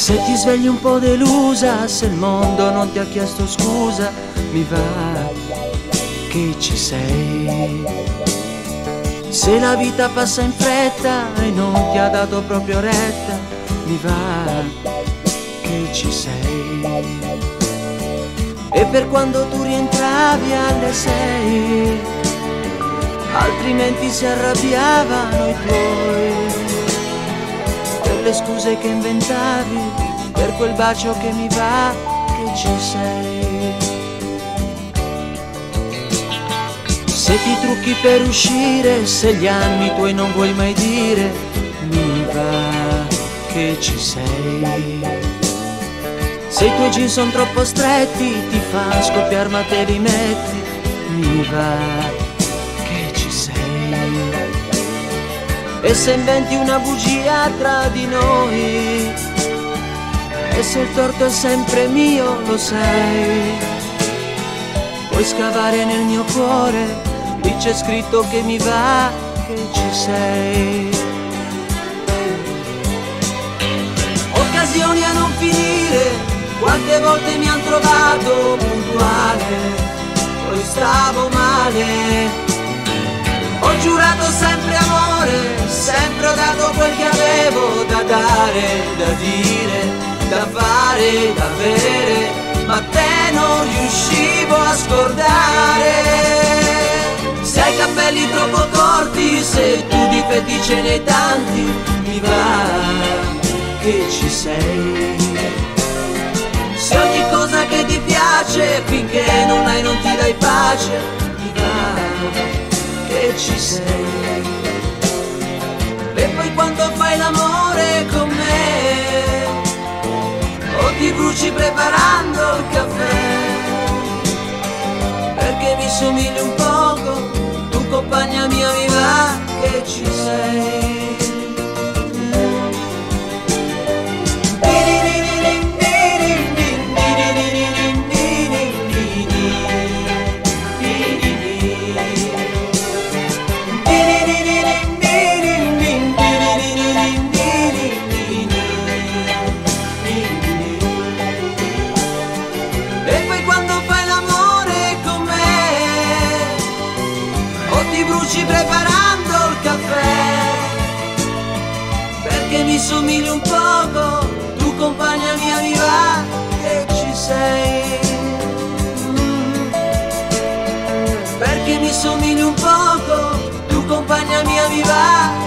Se ti svegli un po' delusa, se il mondo non ti ha chiesto scusa, mi va che ci sei. Se la vita passa in fretta e non ti ha dato proprio retta, mi va che ci sei. E per quando tu rientravi alle 6, altrimenti si arrabbiavano i tuoi, per le scuse che inventavi, per quel bacio che mi va che ci sei. Se ti trucchi per uscire, se gli anni tuoi non vuoi mai dire, mi va che ci sei. Se i tuoi jeans sono troppo stretti, ti fa scoppiare ma te li metti, mi va che ci sei. E se inventi una bugia tra di noi, e se il torto è sempre mio, lo sai, puoi scavare nel mio cuore, lì c'è scritto che mi va che ci sei. Occasioni a non finire, quante volte mi han trovato puntuale, poi stavo male. Ho giurato sempre amore, sempre ho dato quel che avevo da dare, da dire, da fare, da avere, ma te non riuscivo a scordare. Se hai capelli troppo corti, se tu difetti ce n'hai tanti, mi va che ci sei. Se ogni cosa che ti piace, finché non hai non ti dai pace, mi va che ci sei. E poi quando fai l'amore con me, o ti bruci preparando il caffè, perché mi somigli un poco, tu compagna mia mi va che ci sei. Preparando il caffè, perché mi somigli un poco, tu compagna mia mi va che ci sei. Perché mi somigli un poco, tu compagna mia mi va